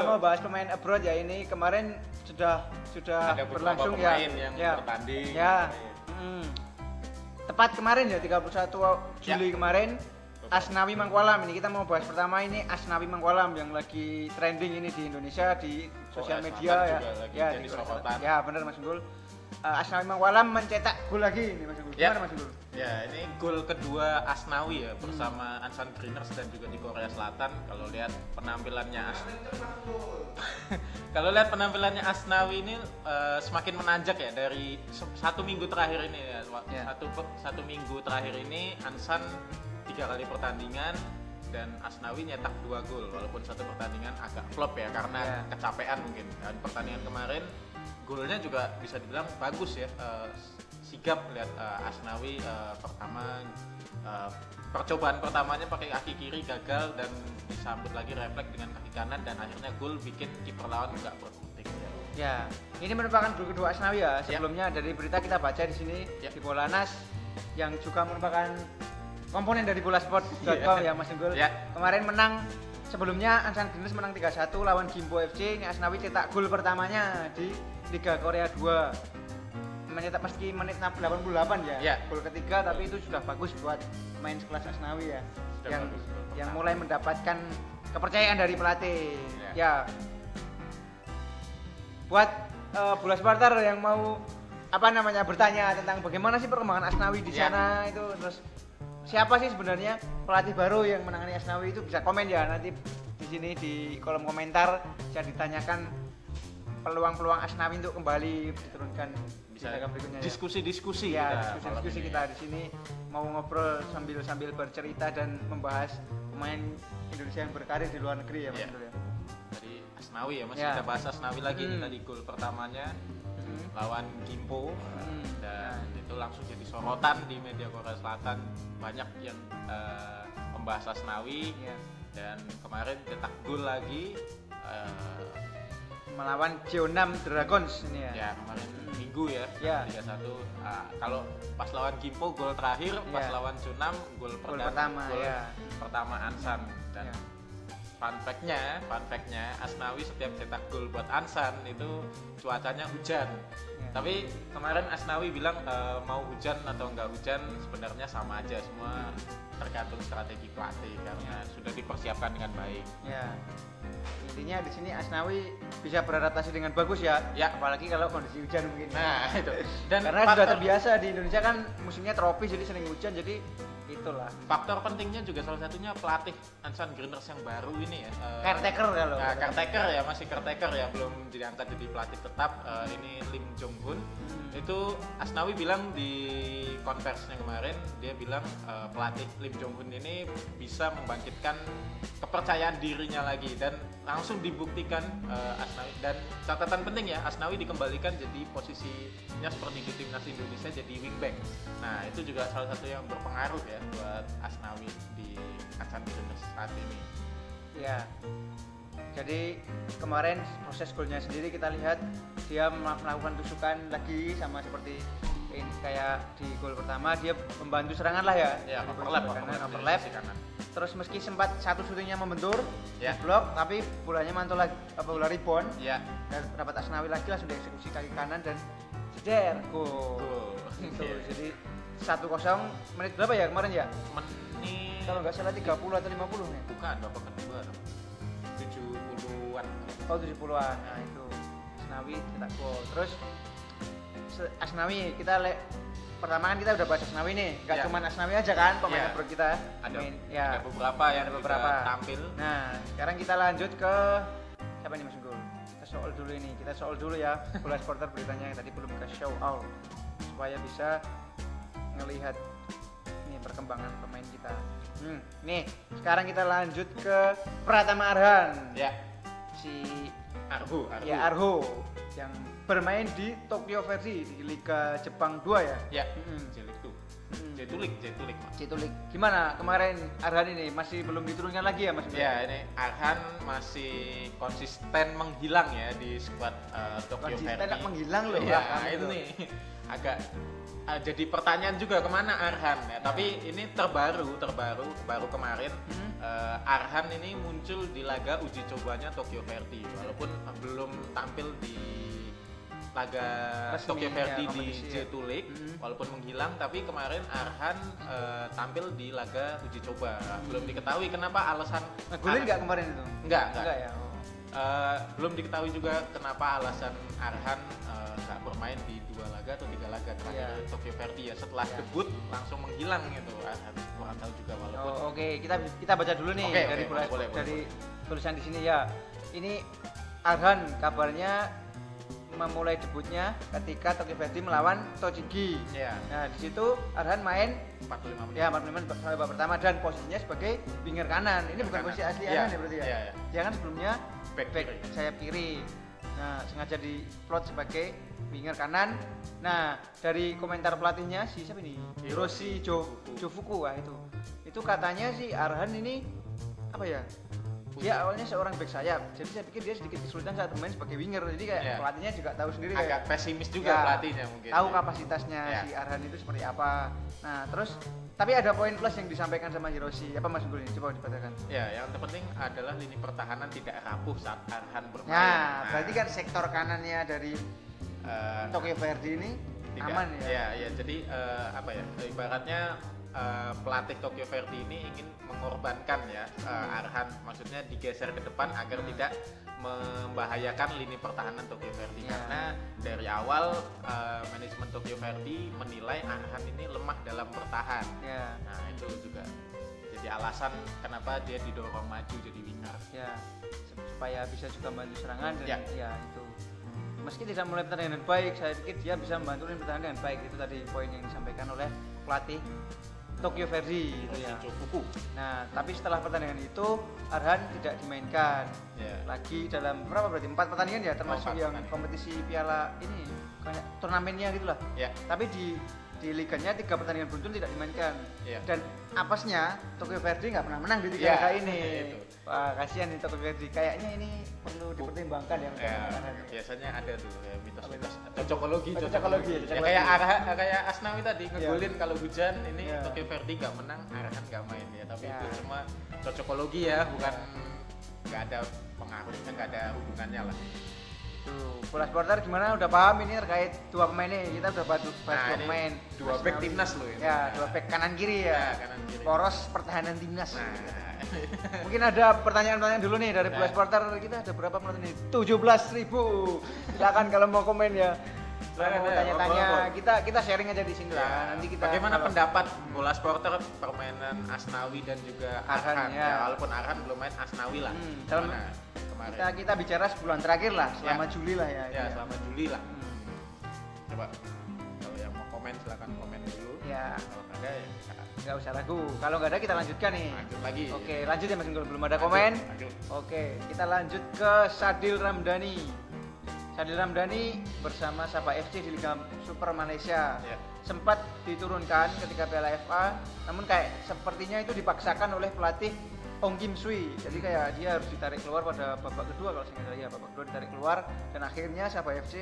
mau bahas pemain abroad ya, ini kemarin sudah ada berlangsung beberapa ya. pemain yang Ya. bertanding. Ya. Tepat kemarin ya 31 Juli kemarin. Asnawi Mangkualam, ini kita mau bahas pertama ini Asnawi Mangkualam yang lagi trending ini di Indonesia di sosial Korea media Selatan ya. juga lagi Ya, jadi di Korea sorotan. Selatan. Ya, benar Mas Unggul. Asnawi Mangkualam mencetak gol lagi ini Mas Unggul. Ya. Gimana Mas Unggul? Ya, ini gol kedua Asnawi ya bersama Ansan Greeners dan juga di Korea Selatan. Kalau lihat penampilannya kalau lihat penampilannya Asnawi ini semakin menanjak ya dari satu minggu terakhir ini ya. Satu minggu terakhir ini Ansan 3 kali pertandingan dan Asnawi nyetak 2 gol walaupun satu pertandingan agak flop ya karena kecapean mungkin. Dan pertandingan kemarin golnya juga bisa dibilang bagus ya. Sigap lihat Asnawi pertama percobaan pertamanya pakai kaki kiri gagal dan disambut lagi refleks dengan kaki kanan dan akhirnya gol bikin kiper lawan nggak berkutik ya. Ya, ini merupakan gol kedua Asnawi ya. Sebelumnya dari berita kita baca di sini di Bolanas yang juga merupakan komponen dari bolasport.com ya Mas Unggul. Kemarin menang, sebelumnya Ansan Greeners menang 3-1 lawan Gimpo FC. Ini Asnawi cetak gol pertamanya di Liga Korea 2. Mencetak meski menit 88 ya. Gol ketiga tapi itu sudah bagus buat pemain sekelas Asnawi ya. Yang mulai mendapatkan kepercayaan dari pelatih. Ya. Buat bola supporter yang mau bertanya tentang bagaimana sih perkembangan Asnawi di sana itu, terus siapa sih sebenarnya pelatih baru yang menangani Asnawi itu, bisa komen ya nanti di sini di kolom komentar, bisa ditanyakan peluang-peluang Asnawi untuk kembali diturunkan bisa berikutnya. Diskusi-diskusi ya. Diskusi kita di sini mau ngobrol sambil bercerita dan membahas pemain Indonesia yang berkarir di luar negeri ya Mas Unggul ya. Tadi Asnawi ya, masih kita bahas Asnawi lagi nih, tadi gol pertamanya lawan Gimpo dan itu langsung jadi sorotan di media Korea Selatan, banyak yang membahas Asnawi dan kemarin cetak gol lagi melawan Jeonnam Dragons ini ya. Ya kemarin minggu ya 3-1. Kalau pas lawan Gimpo gol terakhir, pas lawan Jeonnam gol pertama Ansan dan fun fact-nya Asnawi setiap cetak gol buat Ansan itu cuacanya hujan. Tapi kemarin Asnawi bilang mau hujan atau enggak hujan sebenarnya sama aja, semua tergantung strategi pelatih karena sudah dipersiapkan dengan baik. Ya. Intinya di sini Asnawi bisa beradaptasi dengan bagus ya. Apalagi kalau kondisi hujan mungkin. Nah, itu. Dan karena sudah terbiasa di Indonesia kan musimnya tropis jadi sering hujan, jadi itulah. Faktor pentingnya juga salah satunya pelatih Ansan Greeners yang baru ini ya. Caretaker kalau. Caretaker ya, masih caretaker ya, belum diangkat jadi pelatih tetap. Ini Lim Jong Hun. Itu Asnawi bilang di konversinya kemarin, dia bilang pelatih Lim Jong Hun ini bisa membangkitkan kepercayaan dirinya lagi dan langsung dibuktikan Asnawi. Dan catatan penting ya, Asnawi dikembalikan jadi posisinya seperti di timnas Indonesia, jadi wingback. Nah itu juga salah satu yang berpengaruh ya buat Asnawi di Ansan Greeners saat ini. Ya. Jadi kemarin proses golnya sendiri kita lihat dia melakukan tusukan lagi sama seperti ini, kayak di gol pertama dia membantu serangan lah ya. Overlap. Terus meski sempat satu syutingnya membentur, blok, tapi bolanya mantul lagi, bola rebound. Dan dapat Asnawi lagi langsung dieksekusi kaki kanan dan jeder gol. Itu jadi 1-0 menit berapa ya kemarin ya? Menit kalau nggak salah 30 atau 50 nih. Bukan, babak kedua 70-an. Oh 70-an. Nah itu Asnawi cetak gol. Terus Asnawi kita pertama kan kita udah bahas Asnawi nih, nggak cuma Asnawi aja kan pemain abroad kita. Ada beberapa yang tampil. Nah sekarang kita lanjut ke siapa nih Mas Unggul? Kita soal dulu ini, kita soal dulu ya bola supporter beritanya yang tadi belum ke show out supaya bisa ngelihat ini perkembangan pemain kita. Nih sekarang kita lanjut ke Pratama Arhan. Si Arho. Arho yang bermain di Tokyo Versi di Liga Jepang 2 ya. J-League 2. J2 League. Gimana kemarin Arhan ini masih belum diturunkan lagi ya Mas? Ya, ini Arhan masih konsisten menghilang ya di skuad Tokyo Verdy. Konsisten menghilang loh. Ya, itu nih agak jadi pertanyaan juga kemana Arhan ya. Tapi ini baru kemarin Arhan ini muncul di laga uji cobanya Tokyo Verdy walaupun belum tampil di laga Tokyo Verdy di J2 League walaupun menghilang, tapi kemarin Arhan tampil di laga uji coba. Belum diketahui kenapa alasan golin nggak kemarin itu? Enggak ya. Belum diketahui juga kenapa alasan Arhan nggak bermain di 2 laga atau 3 laga terakhir Tokyo Verdy ya. Setelah debut langsung menghilang gitu. Arhan kurang tahu juga walaupun. Oke, kita baca dulu nih dari tulisan di sini ya. Ini Arhan kabarnya memulai debutnya ketika Tokyo Verdy melawan Tochigi. Nah, di situ Arhan main 45 menit. Ya, 45 menit babak pertama dan posisinya sebagai winger kanan. Ini bukan posisi asli Arhan ya berarti ya. Dia kan sebelumnya back sayap kiri. Nah, sengaja diplot sebagai winger kanan. Nah, dari komentar pelatihnya siapa ini? Hiroshi Jofuku itu. Itu katanya si Arhan ini apa ya? Dia awalnya seorang back sayap, jadi saya pikir dia sedikit kesulitan saat bermain sebagai winger. Jadi kayak pelatihnya juga tahu sendiri agak pesimis juga pelatihnya mungkin. Tahu kapasitasnya si Arhan itu seperti apa. Nah, terus tapi ada poin plus yang disampaikan sama Hiroshi. Apa Mas Gul ini? Coba dibacakan. Ya, yang terpenting adalah lini pertahanan tidak rapuh saat Arhan bermain. Nah, berarti kan sektor kanannya dari Tokyo Verdy ini aman ya. Ya, jadi apa ya? Ibaratnya pelatih Tokyo Verdy ini ingin mengorbankan ya Arhan, maksudnya digeser ke depan agar tidak membahayakan lini pertahanan Tokyo Verdy karena dari awal manajemen Tokyo Verdy menilai Arhan ini lemah dalam bertahan. Nah, itu juga jadi alasan kenapa dia didorong maju jadi winger. Supaya bisa juga membantu serangan dan itu. Meski tidak mulai pertandingan dengan baik, saya pikir dia bisa membantu pertahanan dengan baik. Itu tadi poin yang disampaikan oleh pelatih Tokyo Verdy itu ya. Nah, tapi setelah pertandingan itu Arhan tidak dimainkan lagi dalam berapa berarti 4 pertandingan ya, termasuk yang kompetisi piala ini kayak turnamennya gitulah. Tapi di liganya 3 pertandingan beruntun tidak dimainkan. Dan apesnya Tokyo Verdy nggak pernah menang di 3 laga ini. Wah, kasihan nih Tokyo Verdy. Kayaknya ini perlu dipertimbangkan ya. Biasanya ada tuh kayak mitos-mitos cocokologi. Ya, kayak Asnawi tadi ngegolin kalau hujan, ini Tokyo Verdy nggak menang, Arhan nggak main ya. Tapi itu cuma cocokologi ya, bukan nggak ada pengaruhnya, nggak ada hubungannya lah. Tuh, Bola Supporter gimana? Udah paham ini terkait 2 pemain ini? Kita udah bahas 2 pemain. 2 back timnas loh ini. 2 back kanan kiri ya. Kanan kiri. Poros pertahanan timnas. Mungkin ada pertanyaan-pertanyaan dulu nih dari Bola Supporter. Kita ada berapa penonton ini? 17.000. Silakan kalau mau komen ya. Kalau mau tanya-tanya, kita sharing aja di sini lah. Nanti kita bagaimana pendapat Bola Supporter permainan Asnawi dan juga Arhan ya. Walaupun Arhan belum main, Asnawi lah. Kita bicara sebulan terakhir lah, selama Juli lah ya. Selama Juli lah. Coba kalau yang mau komen silakan komen dulu. Kalau nggak ada ya nggak usah ragu. Kalau nggak ada kita lanjutkan nih. Lanjut lagi. Oke, lanjut ya Mas Unggul. Belum ada komen. Lanjut. Oke, kita lanjut ke Sadil Ramdhani. Sadil Ramdhani bersama Sabah FC di Liga Super Malaysia. Sempat diturunkan ketika Piala FA, namun kayak sepertinya itu dipaksakan oleh pelatih Ong Kim Sui. Jadi kayak dia harus ditarik keluar pada babak kedua kalau saya nggak salah ya, babak kedua ditarik keluar dan akhirnya Sabah FC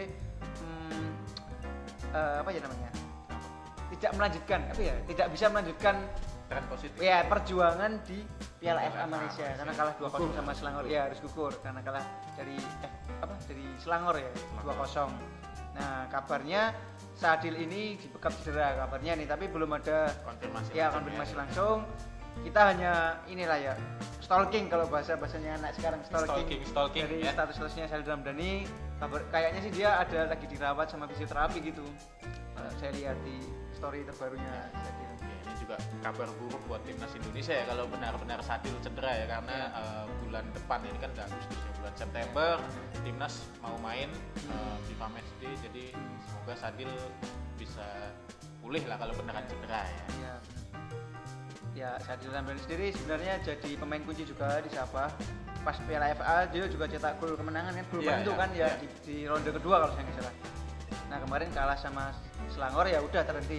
tidak bisa melanjutkan tren positif. Perjuangan di Piala FA Malaysia karena kalah 2-0 sama Selangor. Harus gugur karena kalah dari Selangor ya 2-0. Nah, kabarnya Sadil ini dibekap cedera kabarnya nih, tapi belum ada konfirmasi langsung. Kita hanya inilah ya, stalking kalau bahasanya anak sekarang, stalking dari status-statusnya Sadil Ramdhani. Kayaknya sih dia ada lagi dirawat sama fisioterapi gitu. Saya lihat di story terbarunya Sadil. Ini juga kabar buruk buat timnas Indonesia ya kalau benar-benar Sadil cedera ya, karena bulan depan ini kan Agustus ya, bulan September timnas mau main FIFA Matchday, jadi semoga Sadil bisa pulih lah kalau beneran cedera ya. Ya, Sadil Ramdhani sendiri sebenarnya jadi pemain kunci juga di Sabah. Pas Piala FA dia juga cetak gol kemenangan kan, gol penentu kan di ronde kedua kalau saya nggak salah. Nah, kemarin kalah sama Selangor ya udah terhenti.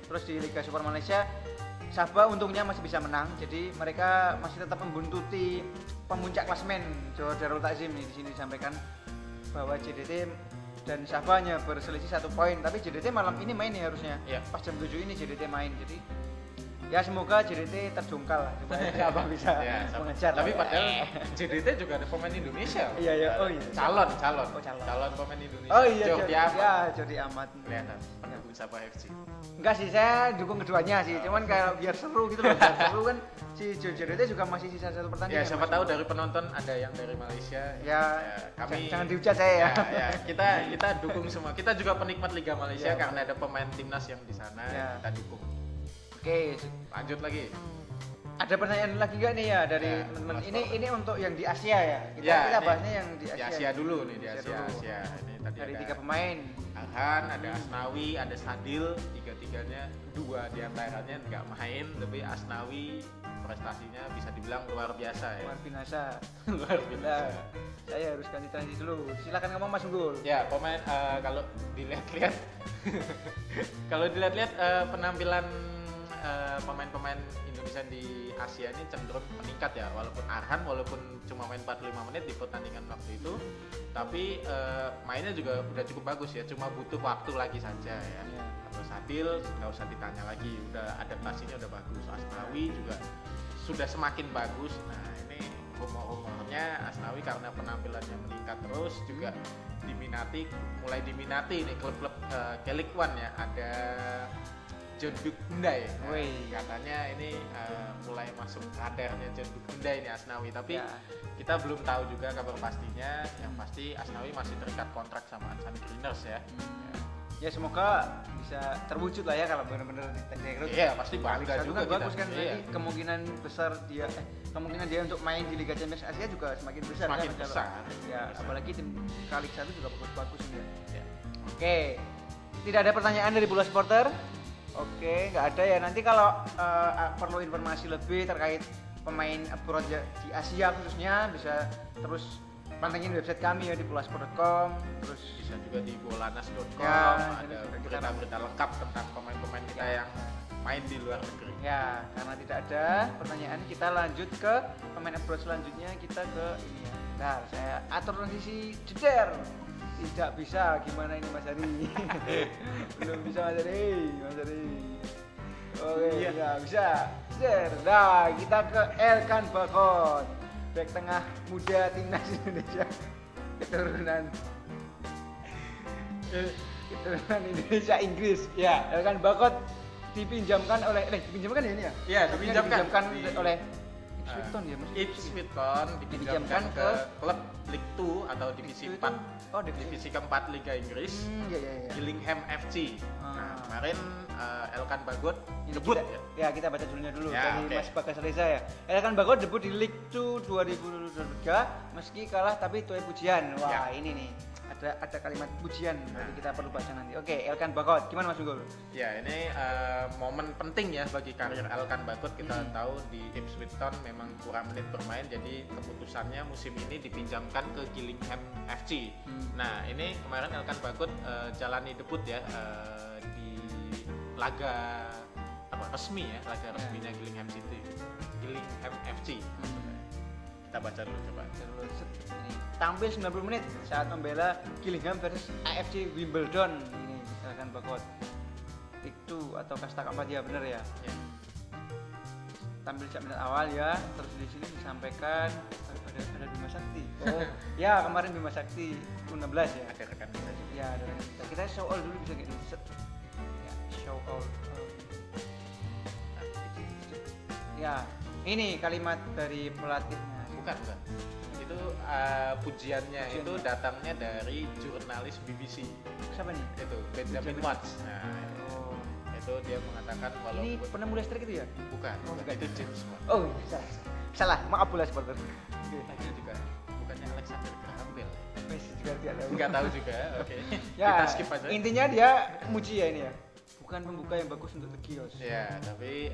Terus di Liga Super Malaysia Sabah untungnya masih bisa menang, jadi mereka masih tetap membuntuti pemuncak klasemen Johor Darul Takzim. Di sini disampaikan bahwa JDT dan Sabah hanya berselisih 1 poin, tapi JDT malam ini main ya harusnya. Pas jam 7 ini JDT main, jadi ya semoga JDT terjungkal lah supaya Sabah bisa mengejar. Tapi padahal JDT juga ada pemain Indonesia. Iya. Calon pemain Indonesia. Jordi Amat. Kelihatan pendukung Sabah FC. Enggak sih, saya dukung keduanya sih. Cuman kayak biar seru gitu loh. Biar seru kan si JDT juga masih sisa 1 pertandingan. Ya siapa tahu dari penonton ada yang dari Malaysia. Kami jangan dihujat saya ya. Kita dukung semua. Kita juga penikmat Liga Malaysia karena ada pemain timnas yang di sana. Kita dukung. Oke, lanjut lagi. Ada pertanyaan lagi nggak nih ya dari teman-teman? Ini untuk yang di Asia ya. Kita bahasnya yang di Asia. Di Asia dulu nih, di Asia. Ini tadi dari 3 pemain. Arhan, ada Asnawi, ada Sadil, tiga-tiganya 2 diantaranya nggak main, tapi Asnawi prestasinya bisa dibilang luar biasa ya. Luar biasa. Saya harus ganti transi dulu. Silakan ngomong Mas Unggul. Ya, pemain kalau dilihat-lihat penampilan pemain-pemain Indonesia di Asia ini cenderung meningkat ya, walaupun Arhan cuma main 45 menit di pertandingan waktu itu, tapi mainnya juga udah cukup bagus ya, cuma butuh waktu lagi saja ya. Atau Sadil nggak usah ditanya lagi, udah adaptasinya udah bagus. Asnawi juga sudah semakin bagus. Nah ini rumor-rumornya Asnawi karena penampilannya meningkat terus juga mulai diminati nih klub-klub K-League One ya, ada Jeonbuk Hyundai. Katanya ini mulai masuk radarnya Jeonbuk Hyundai ini Asnawi, tapi kita belum tahu juga kabar pastinya. Yang pasti Asnawi masih terikat kontrak sama Ansan Greeners ya. Ya semoga bisa terwujud lah ya kalau benar-benar direkrut. Iya, pasti bangga juga kita. Bagus kan, jadi kemungkinan dia untuk main di Liga Champions Asia juga semakin besar. Semakin besar. Ya, apalagi tim K-League 1 juga bagus ya. Oke. Tidak ada pertanyaan dari Bola Supporter? Oke, nggak ada ya. Nanti kalau perlu informasi lebih terkait pemain abroad di Asia khususnya, bisa terus pantengin website kami ya di bolasport.com, terus bisa juga di bolanas.com. Ada berita-berita lengkap tentang pemain-pemain kita yang main di luar negeri. Ya, karena tidak ada pertanyaan, kita lanjut ke pemain abroad selanjutnya. Kita ke ini ya. Bentar, saya atur transisi jeder. Tidak bisa, gimana ini Mas Hari? Belum bisa Mas Hari. Oke, nggak bisa. Nah, kita ke Elkan Bakot, bek tengah muda timnas Indonesia, keturunan Indonesia Inggris. Ya, Elkan Bakot dipinjamkan oleh dipinjamkan ya ini ya? Iya, dipinjamkan oleh Ipswich ya, Ipswich dipinjamkan ke klub League 2 atau divisi 4. Divisi keempat Liga Inggris. Gillingham FC. Nah, kemarin Elkan Bagot debut ya. Kita baca judulnya dulu dari Mas Bagas Reza ya. Elkan Bagot debut di League 2 2023 meski kalah tapi tuai pujian. Wah, ini nih. Ada kalimat pujian, nanti kita perlu baca nanti. Oke, Elkan Bagot, gimana Mas Unggul? Ya, ini momen penting ya bagi karir Elkan Bagot. Kita tahu di Ipswich Town memang kurang menit bermain, jadi keputusannya musim ini dipinjamkan ke Gillingham FC. Nah, ini kemarin Elkan Bagot jalani debut ya di laga resmi ya, laga resminya Gillingham FC. Kita baca dulu coba. Ini tampil 90 menit saat membela Gillingham versus AFC Wimbledon. Ini Elkan Bagot. Itu atau kasta keempat ya, benar ya? Tampil sejak menit awal ya. Terus di sini disampaikan ada Bima Sakti. Oh, ya kemarin Bima Sakti U16 ya. Ada rekan kita juga. Ya, ada rekan kita. Kita show all dulu bisa gitu. Ya, show all. Ya, ini kalimat dari pelatihnya. Bukan. Itu pujiannya itu datangnya dari jurnalis BBC. Siapa nih? Itu Benjamin Watts. Nah, itu dia mengatakan walaupun ini penemu listrik itu ya? Bukan. Itu James Watt. Oh, salah. Maaf Bola Supporter. Tadi juga bukannya Alexander Graham Bell. Messi juga tidak tahu. Enggak tahu juga. Oke. Ya, kita skip aja. Intinya dia muji ya ini ya. bukan pembuka yang bagus untuk The Kios. Ya, tapi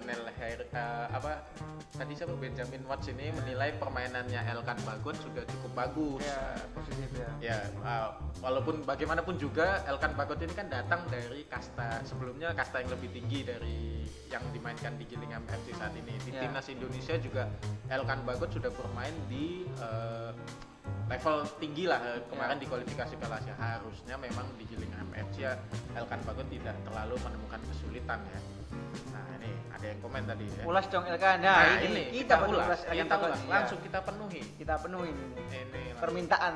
tadi siapa Benjamin Watts ini menilai permainannya Elkan Bagot sudah cukup bagus. Ya, positif ya. Ya, walaupun bagaimanapun juga Elkan Bagot ini kan datang dari kasta sebelumnya, kasta yang lebih tinggi dari yang dimainkan di Gillingham FC saat ini. Di timnas Indonesia juga Elkan Bagot sudah bermain di level tinggi lah kemarin di kualifikasi Piala Asia. Harusnya memang di Gillingham FC Elkan Bagot tidak terlalu menemukan kesulitan ya. Nah ini ada yang komen tadi ya. Ulas dong Elkan. Nah ini kita ulas Elkan Bagot langsung kita penuhi. Kita penuhin ini permintaan.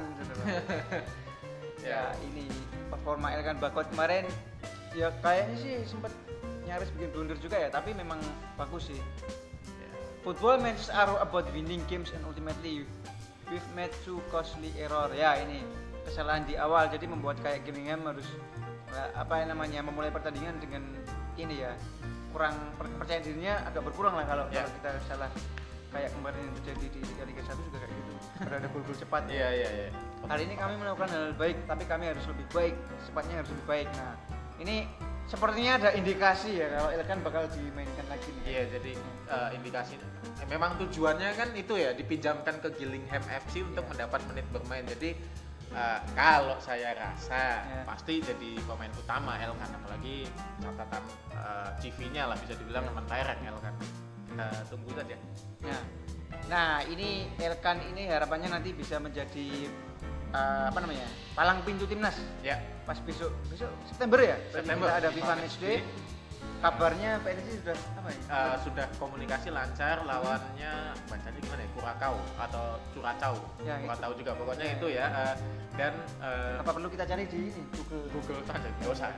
Ya ini performa Elkan Bagot kemarin ya kayaknya sih sempat nyaris bikin blunder juga ya, tapi memang bagus sih. Football matches are about winning games and ultimately we've made two costly error. Ya ini kesalahan di awal, jadi membuat kayak Gillingham harus memulai pertandingan dengan ini ya, kurang percaya dirinya agak berkurang lah kalau kita salah. Kayak kemarin yang terjadi di Liga 1 juga kayak gitu. Ada gol-gol cepat. Iya. Hari ini kami melakukan hal baik, tapi kami harus lebih baik, cepatnya harus lebih baik. Nah, ini sepertinya ada indikasi ya kalau Elkan bakal dimainkan lagi nih. Iya, jadi indikasi memang tujuannya kan itu ya, dipinjamkan ke Gillingham FC untuk mendapat menit bermain. Jadi kalau saya rasa pasti jadi pemain utama Elkan, apalagi catatan CV-nya lah bisa dibilang mentereng Elkan. Kita tunggu saja. Nah, ini Elkan ini harapannya nanti bisa menjadi palang pintu timnas. Ya. Pas besok September ya? September kita ada FIFA Matchday. Kabarnya PSSI sudah sudah komunikasi lancar, lawannya bacanya gimana ya? Curacao atau Curacao. Ya, Curacao juga pokoknya itu ya. Dan apa perlu kita cari di ini Google saja, nggak usah.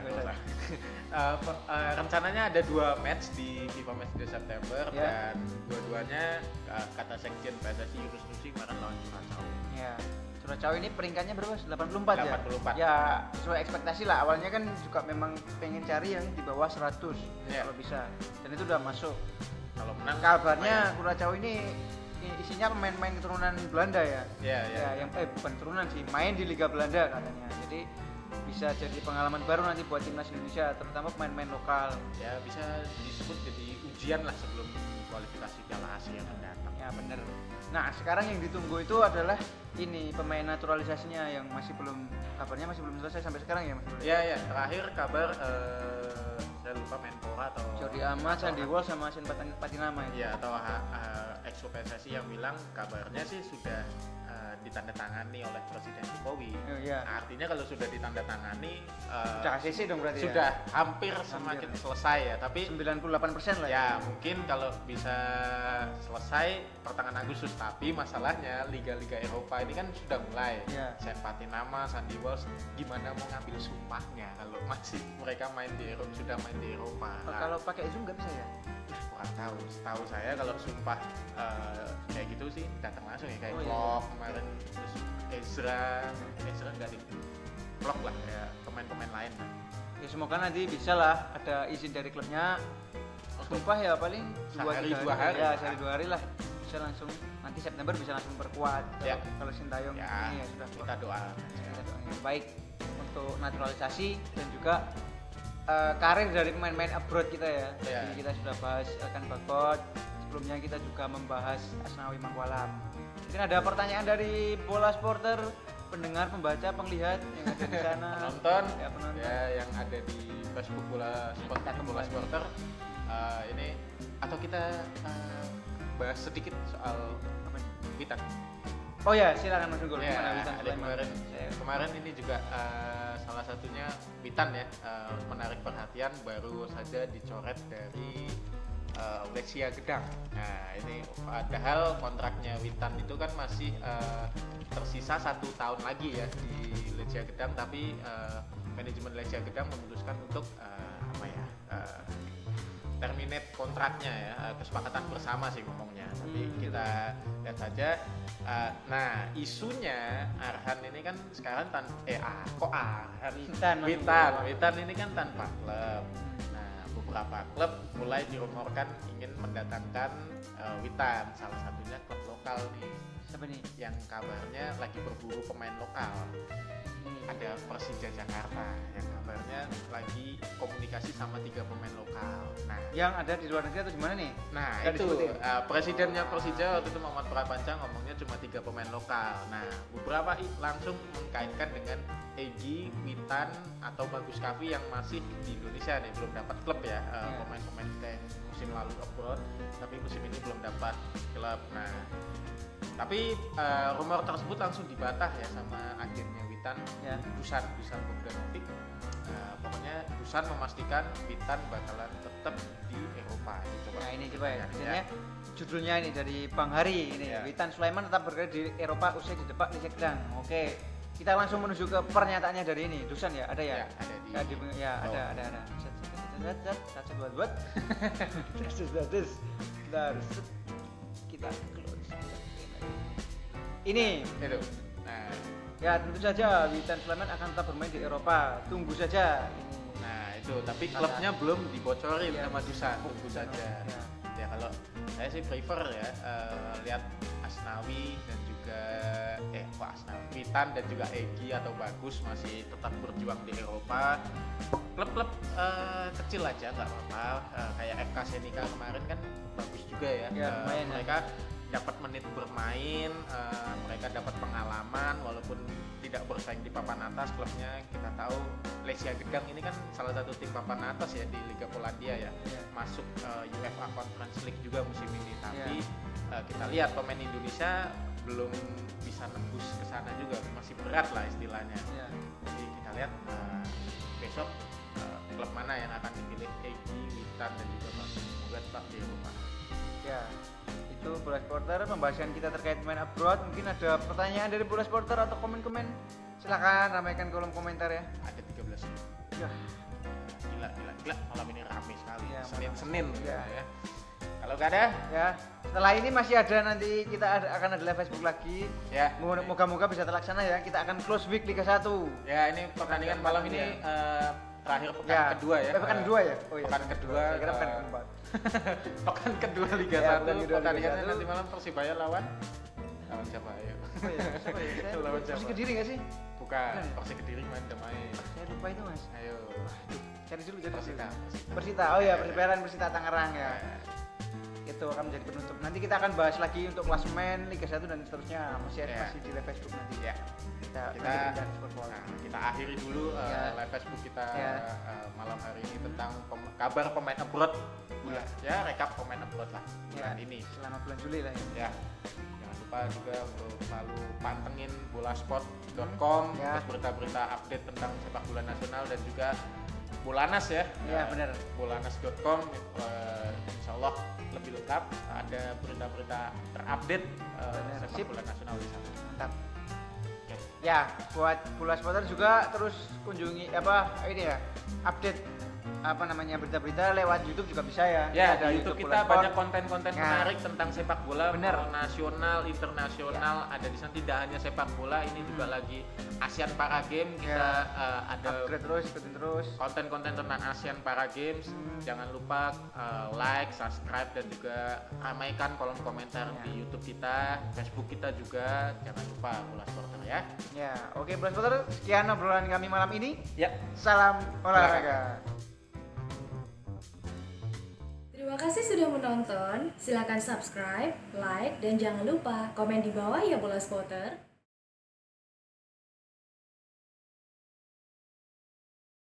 Rencananya ada 2 match di FIFA Matchday September dan dua-duanya kata Sekjen PSSI Yunus Nusi kemarin lawan Curacao. Ya. Curacao ini peringkatnya berapa? 84 ya? 84. Ya, sesuai ekspektasi lah. Awalnya kan juga memang pengen cari yang di bawah 100 kalau bisa. Dan itu udah masuk. Kalau menang kabarnya Curacao ini isinya pemain-pemain keturunan Belanda ya. Iya. Yang bukan keturunan sih, main di Liga Belanda katanya. Jadi bisa jadi pengalaman baru nanti buat timnas Indonesia, terutama pemain-pemain lokal. Ya, bisa disebut jadi ujian lah sebelum kualifikasi Piala Asia yang mendatang. Ya, bener. Nah, sekarang yang ditunggu itu adalah ini pemain naturalisasinya yang kabarnya masih belum selesai sampai sekarang ya Mas. Iya, terakhir kabar saya lupa Menpora atau Jordi Amat, Sandy Walsh sama Sen Patinama itu. Iya, atau ex PSSI yang bilang kabarnya sih sudah ditandatangani oleh Presiden Jokowi. Artinya kalau sudah ditandatangani sudah ACC dong berarti sudah hampir semakin selesai ya, tapi 98% lah ya. Mungkin kalau bisa selesai pertengahan Agustus, tapi masalahnya liga-liga Eropa ini kan sudah mulai. Sen Patinama, Sandy Walsh gimana mau ngambil sumpahnya kalau masih mereka sudah main di Eropa. Kalau pakai Zoom nggak bisa ya? Kurang tahu. Setahu saya kalau sumpah kayak gitu sih datang langsung ya, kayak Klopp kemarin, terus Ezra nggak di blok lah ya, pemain-pemain lain lah. Ya semoga nanti bisa lah ada izin dari klubnya. Sumpah ya paling 2 hari. Ya, sehari 2 hari lah. Bisa langsung nanti September bisa langsung perkuat. Kalau Sintayong ini ya sudah kita doa. Yang baik untuk naturalisasi dan juga karir dari pemain-pemain abroad kita ya. Jadi kita sudah bahas Elkan Bagot, sebelumnya kita juga membahas Asnawi Mangkualam. Mungkin ada pertanyaan dari Bola Supporter, pendengar, pembaca, penglihat yang ada di sana. Penonton yang ada di Facebook Bola Supporter. Ini atau kita bahas sedikit soal Witan. Oh ya, silakan Mas Unggul. Kemarin ini juga salah satunya Witan ya, menarik perhatian, baru saja dicoret dari Lechia Gedang. Nah ini padahal kontraknya Witan itu kan masih tersisa 1 tahun lagi ya di Lechia Gedang, tapi manajemen Lechia Gedang memutuskan untuk terminate kontraknya ya, kesepakatan bersama sih ngomongnya. Tapi kita lihat saja. Nah isunya Arhan ini kan sekarang Witan ini kan tanpa klub. Nah beberapa klub mulai dirumorkan ingin mendatangkan Witan, salah satunya klub lokal nih. Siapa nih? Yang kabarnya lagi berburu pemain lokal. Ada Persija Jakarta yang kabarnya lagi komunikasi sama 3 pemain lokal. Nah, yang ada di luar negeri atau gimana nih? Nah, itu presidennya Persija waktu itu Muhammad Prapanca ngomongnya cuma 3 pemain lokal. Nah, beberapa langsung mengkaitkan dengan Egy, Witan atau Bagus Kavi yang masih di Indonesia nih, belum dapat klub ya. Pemain-pemain kita yang musim lalu abroad, tapi musim ini belum dapat klub. Nah, tapi rumor tersebut langsung dibantah ya sama agennya Witan, Dusan Bogdanovic. Pokoknya Dusan memastikan Witan bakalan tetap di Eropa. Nah ini coba ya, judulnya ini dari Bang Hari ini, Witan Sulaiman tetap berada di Eropa usai didepak Liga Gedang. Oke, kita langsung menuju ke pernyataannya dari ini, Dusan ya, ada ya? Ada di. Ada. Kita close. Ini itu. Nah, ya tentu saja Witan Sulaiman akan tetap bermain di Eropa. Tunggu saja ini. Nah, itu tapi klubnya belum dibocorin sama Dusan. Tunggu saja. Ya kalau saya sih prefer ya lihat Asnawi dan juga Witan dan juga Egy atau Bagus masih tetap berjuang di Eropa. Klub-klub kecil aja nggak apa-apa. Kayak FK Senika kemarin kan bagus juga ya. Mereka dapat menit bermain, mereka dapat pengalaman walaupun tidak bersaing di papan atas. Klubnya kita tahu Lesia Gedang ini kan salah satu tim papan atas ya di Liga Polandia ya, masuk UEFA Conference League juga musim ini. Tapi kita lihat pemain Indonesia belum bisa nembus ke sana juga, masih berat lah istilahnya. Jadi kita lihat besok klub mana yang akan dipilih Egy, Witan dan juga Bagus. Semoga tetap di Eropa. Ya. Itu Bola Supporter, pembahasan kita terkait pemain abroad. Mungkin ada pertanyaan dari Bola Supporter atau komen-komen, silakan ramaikan kolom komentar ya. Ada 13. Ya. Gila malam ini ramai sekali ya, Senin ya. Kalau nggak ada ya setelah ini masih ada, nanti kita akan ada live Facebook lagi ya. Moga-moga bisa terlaksana ya. Kita akan close week Liga 1 ya. Ini pertandingan malam ini terakhir pekan kedua ya. Pekan kedua ya? Oh iya. Pekan kedua. Kira pekan keempat. Pekan kedua Liga 1. Pertandingannya nanti malam Persibaya lawan siapa ya? Lawan siapa? Persik Kediri nggak sih? Bukan. Persik Kediri main damai. Saya lupa itu mas. Ayo. Cari dulu jadi Persita. Oh ya, Persita Tangerang ya. Itu akan menjadi penutup. Nanti kita akan bahas lagi untuk klasemen Liga 1 dan seterusnya. Masih di live Facebook nanti. Ya. Kita akhiri dulu live Facebook kita malam hari ini tentang kabar pemain abroad. Ya, rekap pemain abroad lah bulan ini. Selama bulan Juli lah ya. Jangan lupa juga untuk selalu pantengin bolasport.com untuk berita-berita update tentang sepak bola nasional dan juga Bolanas ya. Iya benar. Bolanas.com insya Allah lebih lengkap, ada berita-berita terupdate sepak bola nasional di sana. Mantap. Ya, buat Bola Supporter juga terus kunjungi update berita-berita lewat YouTube juga bisa ya. Ya, di YouTube kita banyak konten-konten menarik tentang sepak bola nasional, internasional. Ada di sana tidak hanya sepak bola, ini juga lagi Asian Para Games. Kita ada ikutin terus konten-konten tentang Asian Para Games. Jangan lupa like, subscribe dan juga ramaikan kolom komentar di YouTube kita, Facebook kita juga. Jangan lupa Bola Supporter ya. Ya, oke Bola Supporter, sekian obrolan kami malam ini. Ya. Salam olahraga. Terima kasih sudah menonton. Silakan subscribe, like, dan jangan lupa komen di bawah ya Bola Supporter.